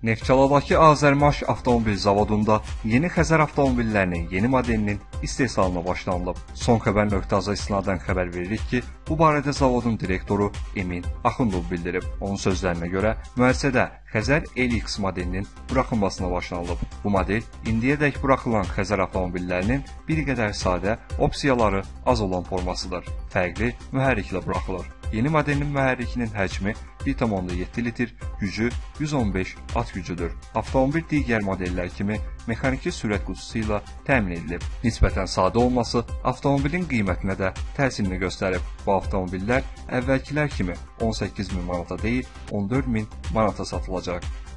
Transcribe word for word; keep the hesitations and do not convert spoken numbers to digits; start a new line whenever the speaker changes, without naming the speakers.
Neftçaladakı Azərmaş avtomobil zavodunda yeni Xəzər avtomobillərinin yeni modelinin istehsalına başlanılıb. Son xəbər nöqtə az-a istinadən xəbər veririk ki, bu barədə zavodun direktoru Emin Axundov bildirib. Onun sözlərinə görə müəssisədə Xəzər L X modelinin buraxılmasına başlanılıb. Bu model indiyədək buraxılan Xəzər avtomobillərinin bir qədər sadə, opsiyaları az olan formasıdır. Fərqli mühərriklə buraxılır. Yeni modelin mühərrikinin həcmi bir tam yeddi litr, gücü yüz on beş at gücüdür. Avtomobil digər modellər kimi mexaniki sürət qutusu ilə təmin edilib. Nisbətən sadə olması avtomobilin qiymətinə də təsirini göstərib. Bu avtomobillər əvvəlkilər kimi on səkkiz min manata deyil, on dörd min manata satılacaq.